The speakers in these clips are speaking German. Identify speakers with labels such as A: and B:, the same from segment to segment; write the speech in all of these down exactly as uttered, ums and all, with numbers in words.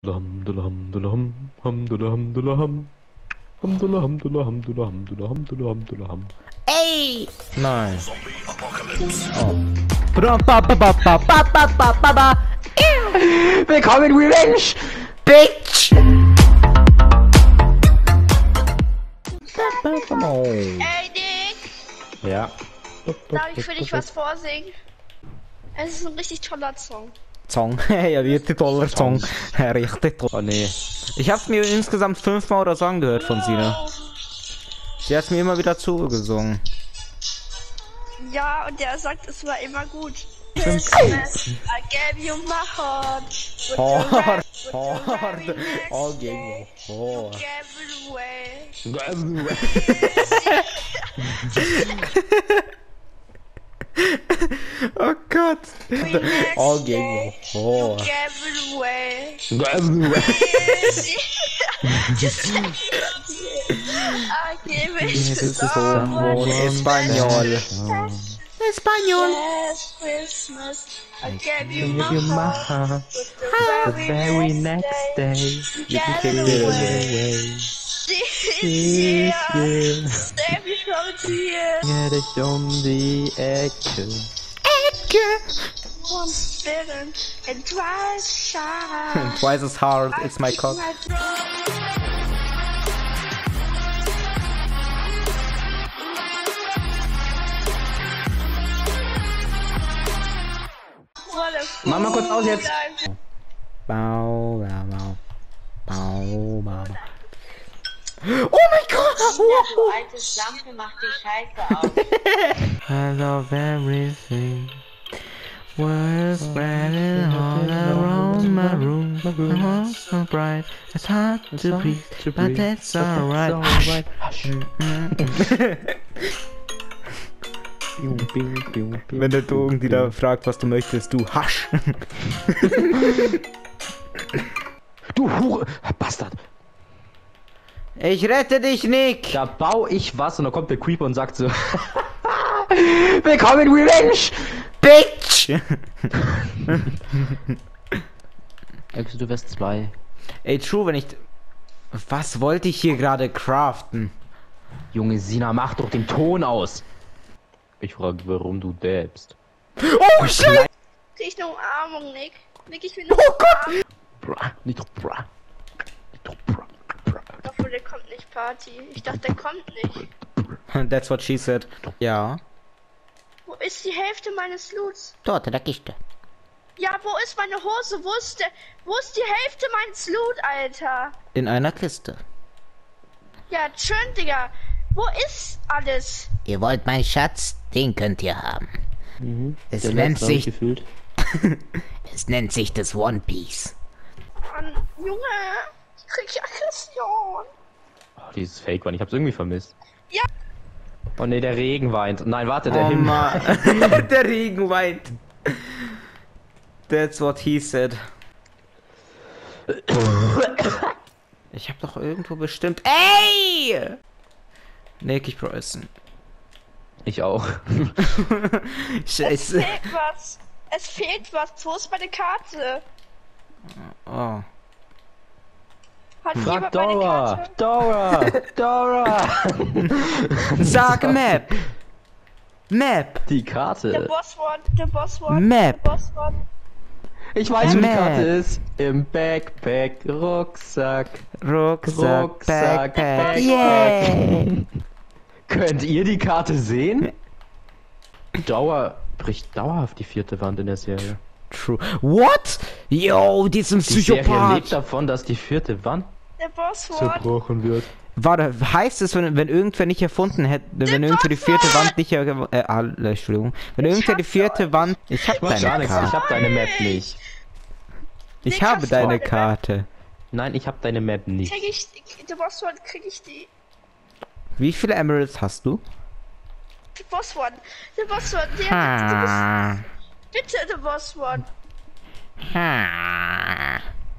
A: Hamdullah, Hamdullah, Ham, Hamdullah, Hamdullah, Ham. Hamdullah, Hamdullah, Hamdullah, Hamdullah, Hamdullah, Hamdullah, Ham.
B: Ey!
C: Nein.
B: Oh. Ba, ba, ba, ba, ba, ba, ba, ba, ba.
A: Willkommen, Revenge!
B: Bitch!
D: Ey, Nick!
A: Ja.
D: Darf ich für dich was vorsingen? Es ist ein richtig toller Song.
B: Song. Ja, richtig toller Song. Ja, richtig toll.
A: Oh nee.
B: Ich hab's mir insgesamt fünfmal oder so angehört von Sina. Sie hat's mir immer wieder zugesungen.
D: Ja, und der sagt, es war immer gut. Christmas, I gave you my heart. With
B: Hard,
D: the rap- with the
B: hard,
D: very next
B: all
D: day,
B: game,
D: you
B: hard.
D: gave it away.
B: Oh Gott.
D: Very next
B: All
D: day,
B: game,
D: you
B: hard.
D: gave it away. I give it to someone
B: Español. Español.
D: Last Christmas, I gave you
A: Give
D: my
A: you my
D: heart.
A: heart.
D: But
A: The very next day,
D: you
A: can
D: gave
A: give
D: it
A: it
D: away.
A: away.
D: This
A: This
D: year,
A: year.
D: save me from tears.
A: Ja, dich um die Ecke.
D: Once bitten and twice shy.
B: Twice as hard, it's my cock.
A: Mach mal kurz aus jetzt.
B: Bau, bau, bau. Bau, bau, bau. Oh mein Gott!
E: Du alte Schlampe, mach die Scheiße aus.
B: I love everything. We're spreading all around my room. My house so bright, it's hard to breathe, but that's alright. Wenn der Drogen die da fragt, was du möchtest, du Hasch.
A: Du Hure, Bastard.
B: Ich rette dich, Nick.
A: Da baue ich was und dann kommt der Creeper und sagt so: Willkommen, Revenge!
B: Bitch.
A: Ex, du wärst zwei.
B: Ey, True, wenn ich... Was wollte ich hier gerade craften?
A: Junge Sina, mach doch den Ton aus. Ich frage, warum du dabst.
B: Oh, Scheiße!
D: Krieg ich eine Umarmung, Nick? Nick, ich will eine
B: Oh Gott!
D: Umarmung.
A: Bra, nicht doch bra. Nicht doch bra. bra.
D: Obwohl, der kommt nicht, Party. Ich dachte, der kommt nicht.
B: That's what she said. Ja.
D: Wo ist die Hälfte meines Loots?
B: Dort in der Kiste.
D: Ja, wo ist meine Hose? Wo ist der, wo ist die Hälfte meines Loot, Alter?
B: In einer Kiste.
D: Ja, schön, Digga. Wo ist alles?
B: Ihr wollt meinen Schatz? Den könnt ihr haben.
A: Mhm.
B: Es
A: Der
B: nennt
A: letzte
B: sich...
A: gefühlt.
B: Es nennt sich das One Piece.
D: Mann, Junge, ich krieg Aggression.
A: Oh, dieses Fake One, ich hab's irgendwie vermisst.
D: Ja.
A: Oh ne, der Regen weint. Nein, warte, der
B: Oh
A: Himmel.
B: Mann. Der Regen weint. That's what he said. Ich hab doch irgendwo bestimmt... Ey! Nick, ich brauche Essen.
A: Ich auch.
D: Es
B: Scheiße.
D: fehlt was. Es fehlt was. Wo ist meine Karte?
B: Oh.
D: Hat
A: Frag
D: jemand meine
A: Dora!
D: Karte?
A: Dora! Dora!
B: Sag Map! Map!
A: Die
D: Der
A: Karte.
D: Boss one, der Boss one,
B: Map.
D: der Boss one.
A: Ich weiß, wo die
B: Map.
A: Karte ist. Im Backpack, Rucksack.
B: Rucksack,
A: Rucksack,
B: Backpack,
A: Backpack.
B: yeah!
A: Könnt ihr die Karte sehen? Dauer bricht dauerhaft die vierte Wand in der Serie.
B: True. What? Yo, diesem
A: Die Serie lebt
B: Psychopath!
A: davon, dass die vierte Wand
D: Der Boss one.
A: zerbrochen wird.
B: Warte, heißt es, wenn, wenn irgendwer nicht erfunden hätte, wenn irgendwer die vierte Wand nicht er, äh, äh, Entschuldigung, wenn
D: Ich
B: irgendwer die
D: hasse
B: vierte
D: euch.
B: Wand, ich hab
A: Mach gar
B: deine
A: nichts, ich
B: Karte,
A: hab deine Map nicht.
B: ich
D: Ich
B: habe
D: hab's
B: deine
D: vorne.
B: Karte.
A: Nein, ich hab deine Map nicht.
D: Krieg ich, der Boss one, krieg ich die.
B: Wie viele Emeralds hast du?
D: Der Boss one, der Boss one, der, der,
B: Ha.
D: bitte, der Boss one.
B: Ha.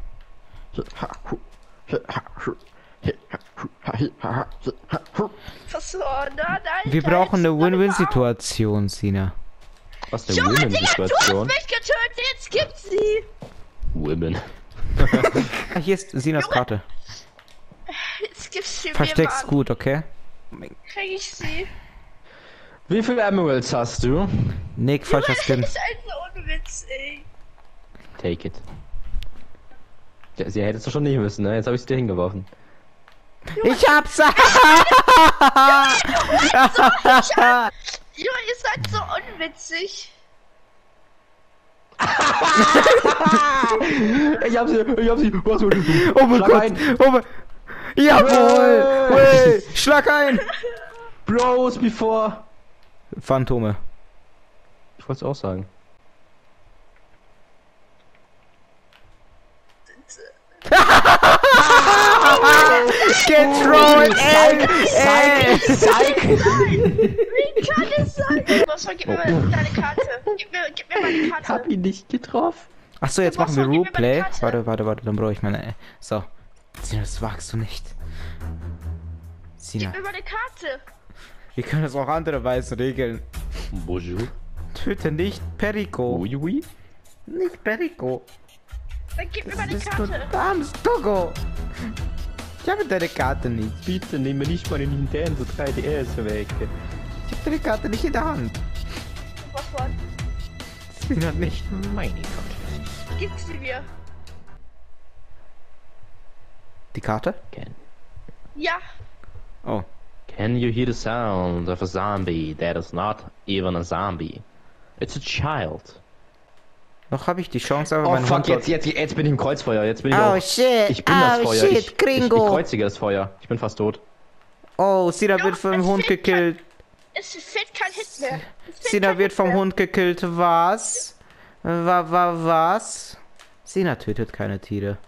D: Was so, nein, nein.
B: Wir
D: da
B: brauchen
D: ist
B: eine
D: noch mal-
B: Win-Win-Situation, Sina.
A: Was eine
D: Junge, Digga, du hast
A: Women-Situation?
D: mich getötet, jetzt gibt's sie.
A: Women.
B: Ah, hier ist Sinas Karte.
D: Jetzt gibt's viel
B: Versteck's
D: mehr,
B: gut, okay?
D: Krieg ich sie.
A: Wie viele Emeralds hast du?
B: Nick, falscher
D: Das
B: Skin.
D: ist ein so Unwitz, ey.
A: Take it. Ja, sie hättest du schon nicht müssen, ne? Jetzt habe ich es dir hingeworfen.
B: Ich hab's!
D: Junge, ihr seid so unwitzig.
A: Ich hab sie, ich hab sie. Was soll ich tun?
B: Oh mein
A: Schlag
B: Gott!
A: ein.
B: Oh mein... Jawohl! Hey, schlag ein!
A: Bros before.
B: Phantome.
A: Ich wollte es auch sagen.
B: Getrollt! Ey! Ey!
A: Zeig!
D: Wie kann es sein? Was, gib mir mal deine Karte. Gib mir, gib mir meine
A: Ich
D: Karte.
A: hab ihn nicht getroffen.
B: Achso, jetzt
D: Was
B: machen wir
D: soll- gib mir meine
B: Roleplay.
D: Karte.
B: Warte, warte, warte, dann brauche ich meine... So. Sina, das wagst du nicht. Sina,
D: Gib mir meine Karte.
B: wir können das auch andererweise regeln.
A: Bonjour.
B: Töte nicht Perico.
A: Oui, oui.
B: Nicht Perico.
D: Dann gib mir meine
B: Das ist nur
D: Karte.
B: Dams Togo. Ich habe deine Karte nicht.
A: Bitte nimm mir nicht meine Nintendo drei D S weg.
B: Ich habe deine Karte nicht in der Hand.
D: Was war?
B: Sina nicht.
A: Meine Karte.
D: Gib sie mir.
B: Die Karte?
A: Can,
D: Ja.
B: Oh.
A: can you hear the sound of a zombie that is not even a zombie? It's a child.
B: Noch habe ich die Chance, aber
A: Oh
B: mein
A: fuck,
B: Hund...
A: jetzt, jetzt, jetzt bin ich im Kreuzfeuer. Jetzt bin ich
B: Oh
A: auch.
B: shit.
A: Ich bin das
B: oh
A: Feuer.
B: shit,
A: ich, ich, ich
B: Gringo.
A: kreuzige das Feuer. Ich bin fast tot.
B: Oh, Sina
D: Ja,
B: wird vom
D: es
B: Hund
D: fehlt
B: gekillt.
D: Es fehlt kein Hit mehr. Es fehlt
B: Sina
D: kein
B: wird
D: Hit
B: vom
D: mehr.
B: Hund gekillt. Was? Wa, wa, was? Sina tötet keine Tiere.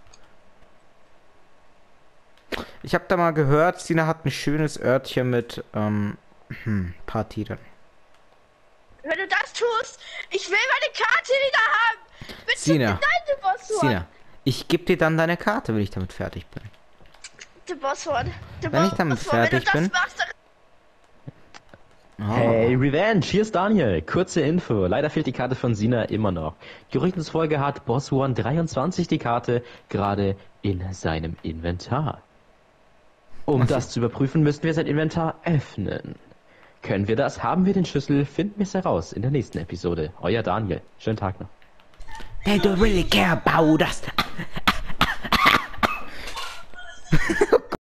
B: Ich habe da mal gehört, Sina hat ein schönes Örtchen mit ähm, hm, paar Tieren.
D: Wenn du das tust, ich will meine Karte wieder haben. Bitte
B: Sina.
D: deine Bosswort.
B: Sina, ich gebe dir dann deine Karte, wenn ich damit fertig bin.
D: Der Bosswort. Der
B: Wenn ich damit
D: Bosswort. Wenn
B: fertig
D: du das
B: bin-
D: machst, dann
B: Oh.
A: Hey, Revenge, hier ist Daniel. Kurze Info. Leider fehlt die Karte von Sina immer noch. Gerüchten zufolge hat Boss One dreiundzwanzig die Karte gerade in seinem Inventar. Um das zu überprüfen, müssten wir sein Inventar öffnen. Können wir das? Haben wir den Schlüssel? Finden wir es heraus in der nächsten Episode. Euer Daniel. Schönen Tag noch.
B: They don't really care about us.